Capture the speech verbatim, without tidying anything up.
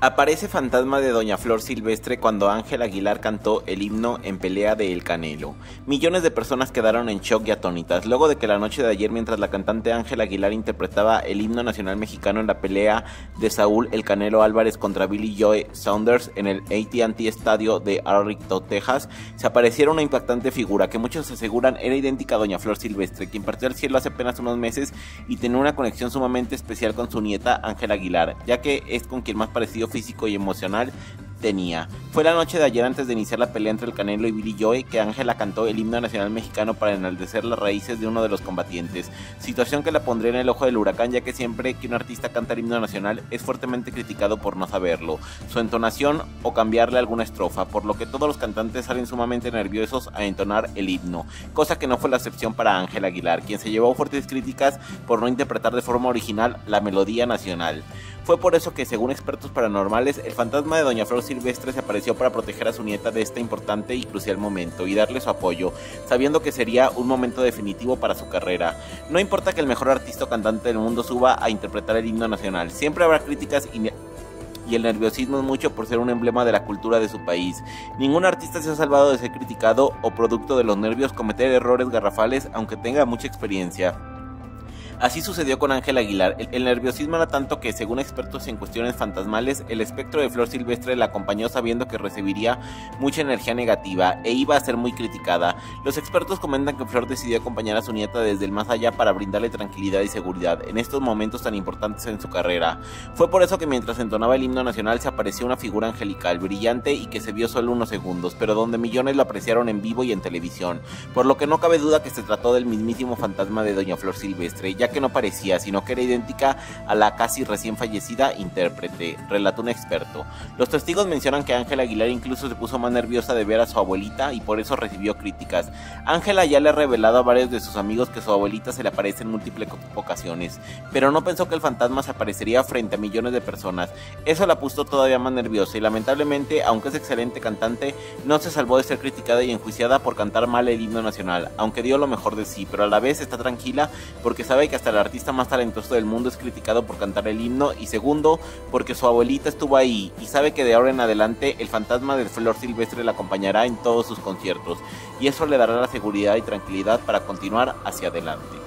Aparece fantasma de Doña Flor Silvestre cuando Ángel Aguilar cantó el himno en pelea de El Canelo. Millones de personas quedaron en shock y atónitas, luego de que la noche de ayer, mientras la cantante Ángel Aguilar interpretaba el himno nacional mexicano en la pelea de Saúl El Canelo Álvarez contra Billy Joe Saunders en el A T and T Estadio de Arlington, Texas, se apareciera una impactante figura que muchos aseguran era idéntica a Doña Flor Silvestre, quien partió al cielo hace apenas unos meses y tenía una conexión sumamente especial con su nieta Ángel Aguilar, ya que es con quien más parecido físico y emocional tenía. Fue la noche de ayer, antes de iniciar la pelea entre El Canelo y Billy Joe, que Ángela cantó el himno nacional mexicano para enaltecer las raíces de uno de los combatientes, situación que la pondría en el ojo del huracán, ya que siempre que un artista canta el himno nacional es fuertemente criticado por no saberlo, su entonación o cambiarle alguna estrofa, por lo que todos los cantantes salen sumamente nerviosos a entonar el himno, cosa que no fue la excepción para Ángel Aguilar, quien se llevó fuertes críticas por no interpretar de forma original la melodía nacional. Fue por eso que, según expertos paranormales, el fantasma de Doña Flor Silvestre se apareció para proteger a su nieta de este importante y crucial momento y darle su apoyo, sabiendo que sería un momento definitivo para su carrera. No importa que el mejor artista o cantante del mundo suba a interpretar el himno nacional, siempre habrá críticas y y el nerviosismo es mucho por ser un emblema de la cultura de su país. Ningún artista se ha salvado de ser criticado o, producto de los nervios, cometer errores garrafales aunque tenga mucha experiencia. Así sucedió con Ángel Aguilar. El nerviosismo era tanto que, según expertos en cuestiones fantasmales, el espectro de Flor Silvestre la acompañó sabiendo que recibiría mucha energía negativa e iba a ser muy criticada. Los expertos comentan que Flor decidió acompañar a su nieta desde el más allá para brindarle tranquilidad y seguridad en estos momentos tan importantes en su carrera. Fue por eso que mientras entonaba el himno nacional se apareció una figura angelical, brillante y que se vio solo unos segundos, pero donde millones lo apreciaron en vivo y en televisión, por lo que no cabe duda que se trató del mismísimo fantasma de Doña Flor Silvestre, ya que no parecía, sino que era idéntica a la casi recién fallecida intérprete, relató un experto. Los testigos mencionan que Ángela Aguilar incluso se puso más nerviosa de ver a su abuelita y por eso recibió críticas. Ángela ya le ha revelado a varios de sus amigos que su abuelita se le aparece en múltiples ocasiones, pero no pensó que el fantasma se aparecería frente a millones de personas. Eso la puso todavía más nerviosa y lamentablemente, aunque es excelente cantante, no se salvó de ser criticada y enjuiciada por cantar mal el himno nacional, aunque dio lo mejor de sí, pero a la vez está tranquila porque sabe que hasta el artista más talentoso del mundo es criticado por cantar el himno, y segundo, porque su abuelita estuvo ahí y sabe que de ahora en adelante el fantasma de Flor Silvestre la acompañará en todos sus conciertos, y eso le dará la seguridad y tranquilidad para continuar hacia adelante.